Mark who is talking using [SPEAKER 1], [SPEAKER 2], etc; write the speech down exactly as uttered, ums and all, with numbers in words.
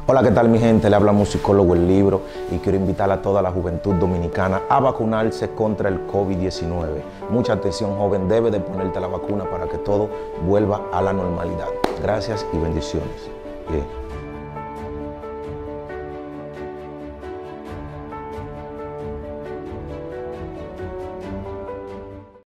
[SPEAKER 1] Hola, ¿qué tal mi gente? Le habla Musicólogo El Libro y quiero invitar a toda la juventud dominicana a vacunarse contra el COVID diecinueve. Mucha atención, joven, debe de ponerte la vacuna para que todo vuelva a la normalidad. Gracias y bendiciones. Yeah.